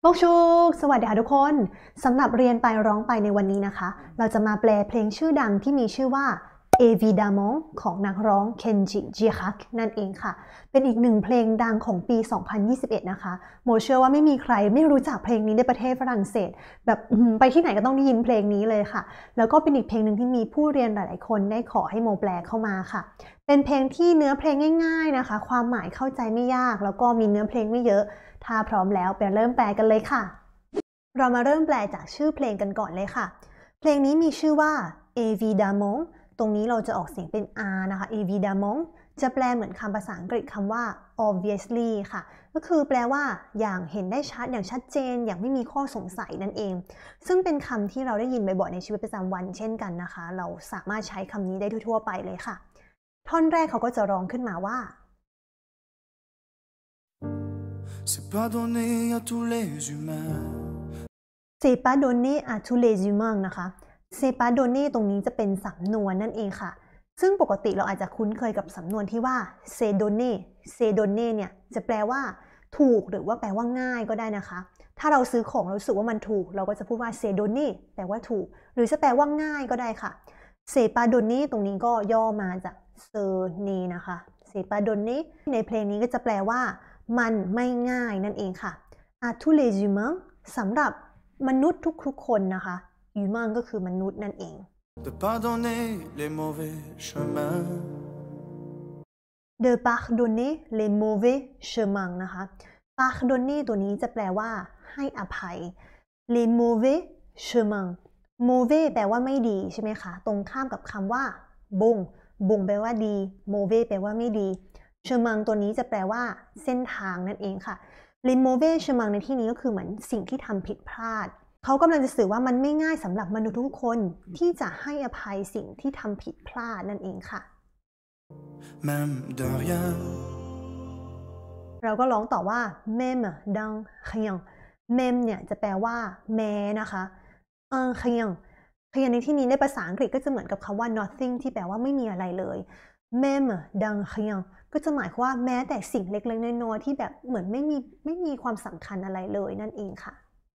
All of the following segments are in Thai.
โบกชูสวัสดีค่ะทุกคนสำหรับเรียนไปร้องไปในวันนี้นะคะเราจะมาแปลเพลงชื่อดังที่มีชื่อว่า Évidemment ของนักร้องเคนจิจิคักนั่นเองค่ะเป็นอีกหนึ่งเพลงดังของปี 2021 นะคะโมเชื่อว่าไม่มีใครไม่รู้จักเพลงนี้ในประเทศฝรั่งเศสแบบไปที่ไหนก็ต้องได้ยินเพลงนี้เลยค่ะแล้วก็เป็นอีกเพลงหนึ่งที่มีผู้เรียนหลายๆคนได้ขอให้โมแปลเข้ามาค่ะเป็นเพลงที่เนื้อเพลงง่ายๆนะคะความหมายเข้าใจไม่ยากแล้วก็มีเนื้อเพลงไม่เยอะถ้าพร้อมแล้วไปเริ่มแปลกันเลยค่ะเรามาเริ่มแปลจากชื่อเพลงกันก่อนเลยค่ะเพลงนี้มีชื่อว่า Évidemment ตรงนี้เราจะออกเสียงเป็น R นะคะ Évidemment จะแปลเหมือนคำภาษาอังกฤษคำว่า obviously ค่ะก็คือแปลว่าอย่างเห็นได้ชัดอย่างชัดเจนอย่างไม่มีข้อสงสัยนั่นเองซึ่งเป็นคำที่เราได้ยินบ่อยๆในชีวิตประจำวันเช่นกันนะคะเราสามารถใช้คำนี้ได้ทั่วๆไปเลยค่ะท่อนแรกเขาก็จะร้องขึ้นมาว่า C'est pas donné à tous les humains C'est pas donné à tous les humains นะคะ C'est pas donné ตรงนี้จะเป็นสำนวนนั่นเองค่ะซึ่งปกติเราอาจจะคุ้นเคยกับสำนวนที่ว่า C'est donné C'est donné เนี่ยจะแปลว่าถูกหรือว่าแปลว่าง่ายก็ได้นะคะถ้าเราซื้อของเรารู้สึกว่ามันถูกเราก็จะพูดว่า C'est donné แปลว่าถูกหรือจะแปลว่าง่ายก็ได้ค่ะ C'est pas donné ตรงนี้ก็ย่อมาจาก Ceนะคะ C'est pas donné ในเพลงนี้ก็จะแปลว่ามันไม่ง่ายนั่นเองค่ะ À tous les humains สำหรับมนุษย์ทุกๆคนนะคะ humain ก็คือมนุษย์นั่นเอง de pardonner les mauvais chemins de pardonner les mauvais chemins นะคะ pardonner ตัวนี้จะแปลว่าให้อภัย les mauvais chemins mauvais แปลว่าไม่ดีใช่ไหมคะตรงข้ามกับคำว่า bon bon แปลว่าดี mauvais แปลว่าไม่ดี chemin ตัวนี้จะแปลว่าเส้นทางนั่นเองค่ะ les mauvais chemins ในที่นี้ก็คือเหมือนสิ่งที่ทำผิดพลาดเขากำลังจะสื่อว่ามันไม่ง่ายสำหรับมนุษย์ทุกคนที่จะให้อภัยสิ่งที่ทำผิดพลาดนั่นเองค่ะ même de rien เราก็ร้องต่อว่า même d'un rien même เนี่ยจะแปลว่าแม้นะคะ un rien rien ในที่นี้ในภาษาอังกฤษก็จะเหมือนกับคำว่า nothing ที่แปลว่าไม่มีอะไรเลย même d'un rien ก็จะหมายความว่าแม้แต่สิ่งเล็กๆน้อยๆที่แบบเหมือนไม่มีความสำคัญอะไรเลยนั่นเองค่ะ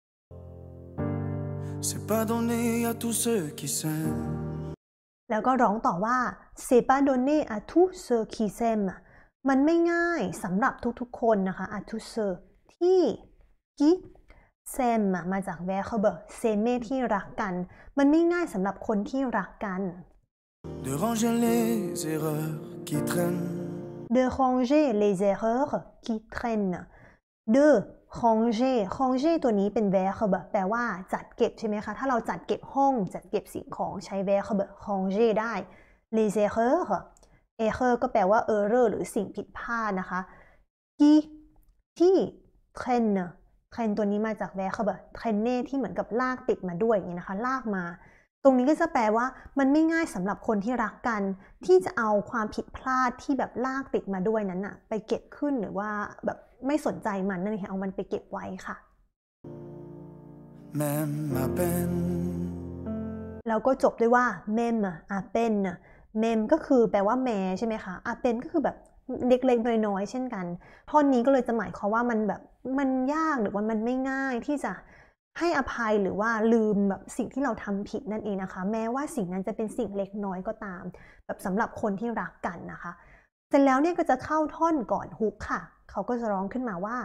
C'est pas donné à tous ceux qui s'aiment แล้วก็ร้องต่อว่า C'est pas donné à tous ceux qui s'aiment มันไม่ง่ายสำหรับทุกๆคนนะคะ à tous ceux ที่ qui s'aiment มาจาก verbe s'aimer ที่รักกันมันไม่ง่ายสำหรับคนที่รักกัน de ranger les erreurs qui traînent de ranger les erreurs qui traînent de ranger ตัวนี้เป็น verbe แปลว่าจัดเก็บใช่ไหมคะถ้าเราจัดเก็บห้องจัดเก็บสิ่งของใช้ verbe ranger ได้ les erreurs error ก็แปลว่า error หรือสิ่งผิดพลาดนะคะที่ traîne ตัวนี้มาจาก verbe traîner ที่เหมือนกับลากติดมาด้วยอย่างนี้นะคะลากมาตรงนี้ก็จะแปลว่ามันไม่ง่ายสำหรับคนที่รักกันที่จะเอาความผิดพลาดที่แบบลากติดมาด้วยนั้นนะไปเก็บขึ้นหรือว่าแบบไม่สนใจมันนั่นเองเอามันไปเก็บไว้ค่ะ même à peine แล้วก็จบด้วยว่า même à peine même ก็คือแปลว่าแม้ใช่ไหมคะ à peine ก็คือแบบเล็กๆน้อยๆเช่นกันท่อนนี้ก็เลยจะหมายความว่ามันแบบมันยากหรือว่ามันไม่ง่ายที่จะให้อภัยหรือว่าลืมแบบสิ่งที่เราทำผิดนั่นเองนะคะแม้ว่าสิ่งนั้นจะเป็นสิ่งเล็กน้อยก็ตามแบบสำหรับคนที่รักกันนะคะเสร็จแล้วเนี่ยก็จะเข้าท่อนก่อนฮุกค่ะเขาก็จะร้องขึ้นมาว่า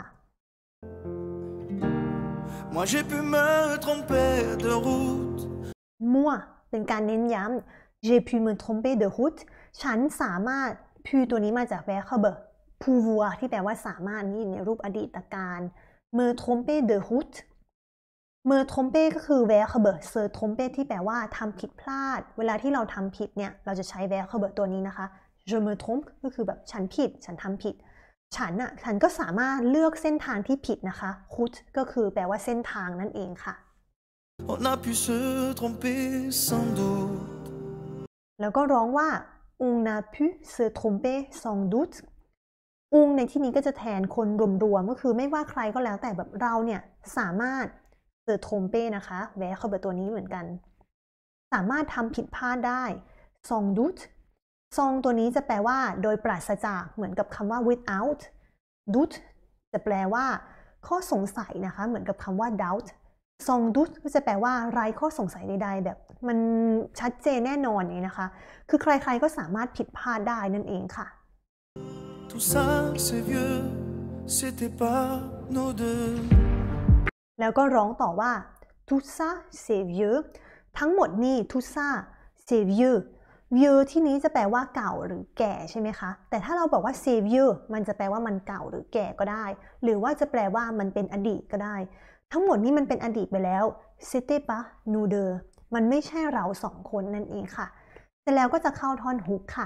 Moi j'ai pu me tromper de route moi เป็นการเน้นย้ำ j'ai pu me tromper de route ฉันสามารถ pu ตัวนี้มาจาก verbe pouvoir ที่แปลว่าสามารถนี่ในรูปอดีตการ me tromper de route me tromper ก็คือ verbe se tromper ที่แปลว่าทำผิดพลาดเวลาที่เราทำผิดเนี่ยเราจะใช้ verbe ตัวนี้นะคะ je me trompe ก็คือแบบฉันผิดฉันทำผิดฉันก็สามารถเลือกเส้นทางที่ผิดนะคะ route ก็คือแปลว่าเส้นทางนั่นเองค่ะ on a pu se tromper sans doute แล้วก็ร้องว่า on a pu se tromper sans doute ในที่นี้ก็จะแทนคนรวมๆก็คือไม่ว่าใครก็แล้วแต่แบบเราเนี่ยสามารถ se tromper นะคะ verbe ตัวนี้เหมือนกันสามารถทำผิดพลาดได้ sans doute ตัวนี้จะแปลว่าโดยปราศจากเหมือนกับคำว่า without doute จะแปลว่าข้อสงสัยนะคะเหมือนกับคำว่า doubt sans doute ก็จะแปลว่าไร้ข้อสงสัยใดๆแบบมันชัดเจนแน่นอนนี่นะคะคือใครๆก็สามารถผิดพลาดได้นั่นเองค่ะ Tout ça c'est vieux, c'était pas nos deux. แล้วก็ร้องต่อว่า tout ça c'est vieux ทั้งหมดนี่ tout ça c'est vieux vieux ที่นี้จะแปลว่าเก่าหรือแก่ใช่ไหมคะแต่ถ้าเราบอกว่า c'est vieux มันจะแปลว่ามันเก่าหรือแก่ก็ได้หรือว่าจะแปลว่ามันเป็นอดีตก็ได้ทั้งหมดนี้มันเป็นอดีตไปแล้ว c'était pas nous deux มันไม่ใช่เราสองคนนั่นเองค่ะเสร็จแล้วก็จะเข้าท่อนฮุกค่ะ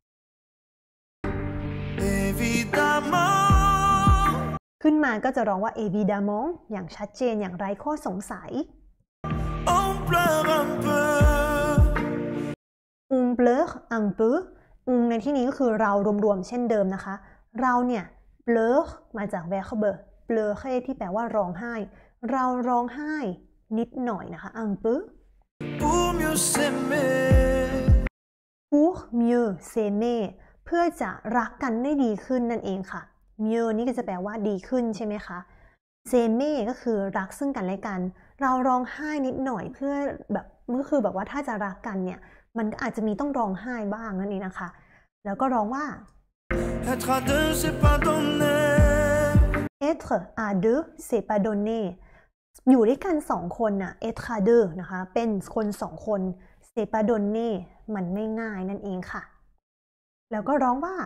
Évidemment ขึ้นมาก็จะร้องว่า évidemment อย่างชัดเจนอย่างไร้ข้อสงสัย on pleure un peu on pleure un peu ในที่นี้ก็คือเรารวมๆเช่นเดิมนะคะเราเนี่ย pleure มาจาก verbe pleurer ที่แปลว่าร้องไห้เราร้องไห้นิดหน่อยนะคะ un peu pour mieux s'aimer pour mieux s'aimer เพื่อจะรักกันได้ดีขึ้นนั่นเองค่ะ mieux นี่ก็จะแปลว่าดีขึ้นใช่ไหมคะ s'aimer ก็คือรักซึ่งกันและกันเราร้องไห้นิดหน่อยเพื่อแบบก็คือแบบว่าถ้าจะรักกันเนี่ยมันก็อาจจะมีต้องร้องไห้บ้างนั่นเองนะคะแล้วก็ร้องว่า être à deux c'est pas donné être à deux c'est pas donné อยู่ด้วยกันสองคนน่ะ être à deux นะคะเป็นคนสองคน c'est pas donné มันไม่ง่ายนั่นเองค่ะแล้วก็ร้องว่า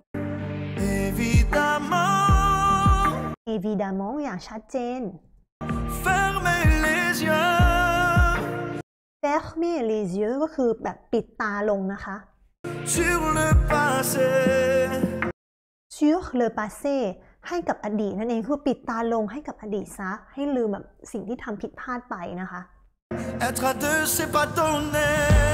évidemment évidemment อย่างชัดเจน fermez les yeux fermer les yeux ก็คือแบบปิดตาลงนะคะ sur le passé sur le passé ให้กับอดีตนั่นเองคือปิดตาลงให้กับอดีตซะให้ลืมแบบสิ่งที่ทำผิดพลาดไปนะคะ être à deux c'est pas donné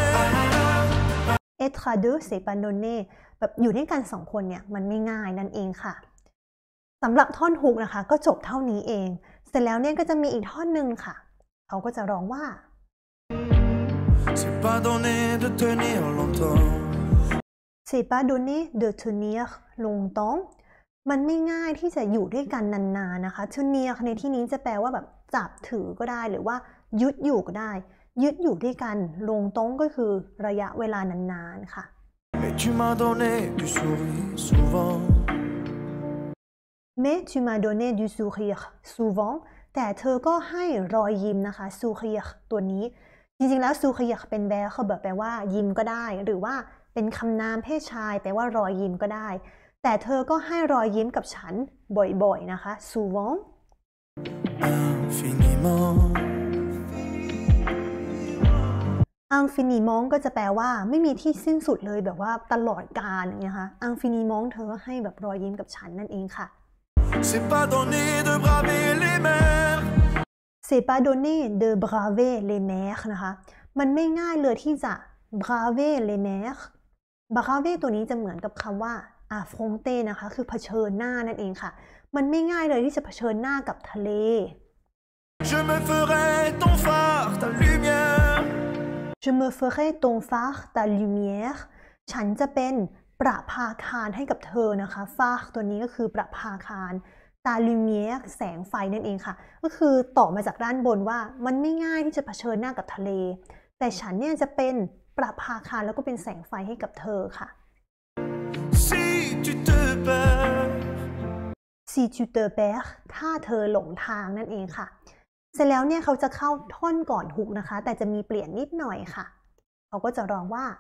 être à deux c'est pas donné แบบอยู่ด้วยกันสองคนเนี่ยมันไม่ง่ายนั่นเองค่ะสำหรับท่อนฮุกนะคะก็จบเท่านี้เองเสร็จแล้วเนี่ยก็จะมีอีกท่อนหนึ่งค่ะเขาก็จะร้องว่า c'est pas donné de tenir longtemps c'est pas donné de tenir longtemps มันไม่ง่ายที่จะอยู่ด้วยกันนานๆนะคะ tenir ในที่นี้จะแปลว่าแบบจับถือก็ได้หรือว่ายึดอยู่ก็ได้ยึดอยู่ด้วยกันlongtempsก็คือระยะเวลานานๆค่ะ mais tu m'as donné du sourire souvent mais tu m'as donné du sourire souvent แต่เธอก็ให้รอยยิ้มนะคะ sourire ตัวนี้จริงๆแล้ว sourire เป็น verb แปลว่ายิ้มก็ได้หรือว่าเป็นคำนามเพศชายแปลว่ารอยยิ้มก็ได้แต่เธอก็ให้รอยยิ้มกับฉันบ่อยๆนะคะ souvent infiniment ก็จะแปลว่าไม่มีที่สิ้นสุดเลยแบบว่าตลอดกาลอย่างเงี้ยค่ะ infiniment เธอก็ให้แบบรอยยิ้มกับฉันนั่นเองค่ะ c'est pas donné de braver les mers c'est pas donné de braver les mers นะคะมันไม่ง่ายเลยที่จะ braver les mers braver ตัวนี้จะเหมือนกับคำว่า affronter นะคะคือเผชิญหน้านั่นเองค่ะมันไม่ง่ายเลยที่จะเผชิญหน้ากับทะเล je me ferai ton phare ta lumière je me ferai ton phare ta lumière ฉันจะเป็นประภาคารให้กับเธอนะคะ phare ตัวนี้ก็คือประภาคาร ta lumière แสงไฟนั่นเองค่ะก็คือต่อมาจากด้านบนว่ามันไม่ง่ายที่จะเผชิญหน้ากับทะเลแต่ฉันเนี่ยจะเป็นประภาคารแล้วก็เป็นแสงไฟให้กับเธอค่ะ si tu te perds si tu te perds ถ้าเธอหลงทางนั่นเองค่ะเสร็จแล้วเนี่ยเขาจะเข้าท่อนก่อนฮุกนะคะแต่จะมีเปลี่ยนนิดหน่อยค่ะเขาก็จะร้องว่า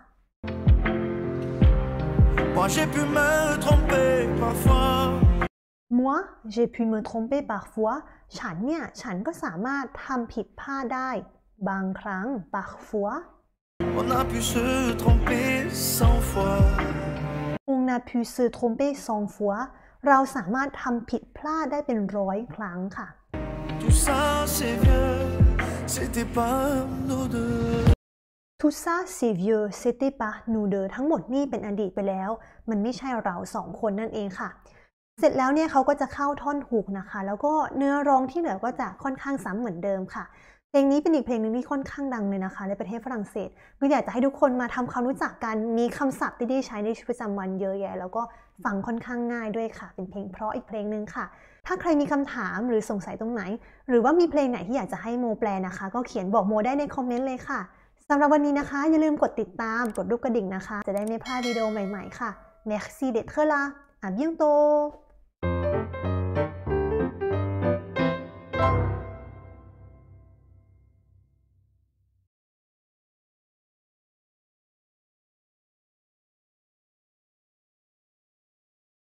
moi j'ai pu me tromper parfois moi j'ai pu me tromper parfois ฉันก็สามารถทำผิดพลาดได้บางครั้ง parfois on a pu se tromper 100 fois on a pu se tromper 100 fois เราสามารถทำผิดพลาดได้เป็น100 ครั้งค่ะ tout ça c'est vieux c'était pas nous deux tout ça c'est vieux c'était pas nous deux ทั้งหมดนี่เป็นอดีตไปแล้วมันไม่ใช่เราสองคนนั่นเองค่ะเสร็จแล้วเนี่ยเขาก็จะเข้าท่อนฮุกนะคะแล้วก็เนื้อร้องที่เหลือก็จะค่อนข้างซ้ำเหมือนเดิมค่ะเพลงนี้เป็นอีกเพลงนึงที่ค่อนข้างดังเลยนะคะในประเทศฝรั่งเศสก็อยากจะให้ทุกคนมาทำความรู้จักกันมีคำศัพท์ที่ได้ใช้ในชีวิตประจำวันเยอะแยะแล้วก็ฟังค่อนข้างง่ายด้วยค่ะเป็นเพลงเพราะอีกเพลงนึงค่ะถ้าใครมีคำถามหรือสงสัยตรงไหนหรือว่ามีเพลงไหนที่อยากจะให้โมแปลนะคะก็เขียนบอกโมได้ในคอมเมนต์เลยค่ะสำหรับวันนี้นะคะอย่าลืมกดติดตามกดรูปกระดิ่งนะคะจะได้ไม่พลาดวิดีโอใหม่ๆค่ะ Merci d'être là à bientôt